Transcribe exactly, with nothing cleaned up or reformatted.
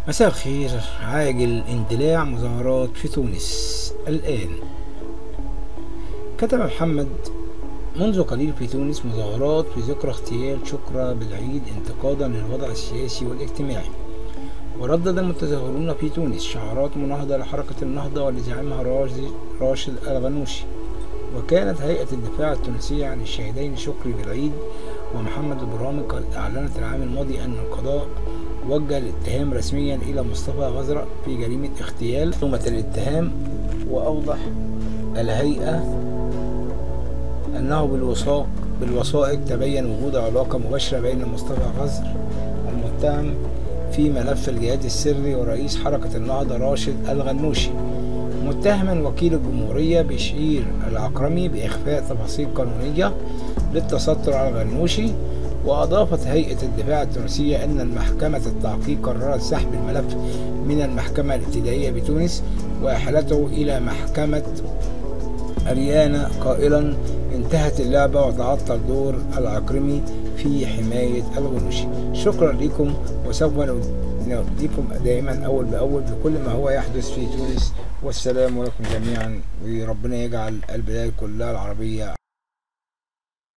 مساء الخير. عاجل اندلاع مظاهرات في تونس الآن. كتب محمد: منذ قليل في تونس مظاهرات في ذكرى اغتيال شكرى بالعيد انتقادا للوضع السياسي والاجتماعي. وردد المتظاهرون في تونس شعارات مناهضة لحركة النهضة ولزعيمها راشد الغنوشي. وكانت هيئة الدفاع التونسية عن الشهيدين شكري بالعيد ومحمد إبراهيم قد أعلنت العام الماضي أن القضاء وجه الاتهام رسميا إلى مصطفى غزرق في جريمة اغتيال ثم الاتهام. وأوضح الهيئة أنه بالوثائق بالوثائق تبين وجود علاقة مباشرة بين مصطفى غزر المتهم في ملف الجهاد السري ورئيس حركة النهضة راشد الغنوشي، متهما وكيل الجمهورية بشير العكرمي بإخفاء تفاصيل قانونية للتستر على الغنوشي. وأضافت هيئة الدفاع التونسية أن المحكمة التحقيق قررت سحب الملف من المحكمة الابتدائية بتونس وإحالته إلى محكمة أريانا، قائلا: انتهت اللعبة وتعطل دور العكرمي في حماية الغنوشي. شكرا لكم، وسوف نوديكم دائما أول بأول بكل ما هو يحدث في تونس. والسلام عليكم جميعا، وربنا يجعل البلاد كلها العربية